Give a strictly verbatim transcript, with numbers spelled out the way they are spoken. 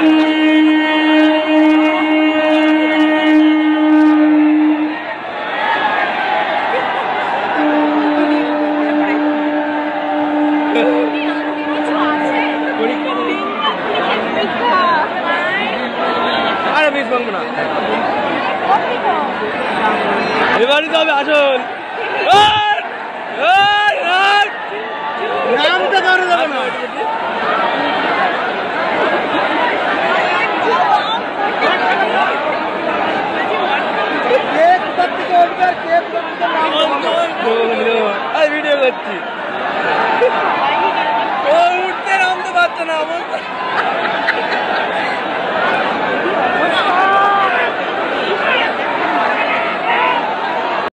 এবারে তো হবে আসল নামটা ধরে যাবে না ভিডিও করছি ও উঠতে নামতে পারছে না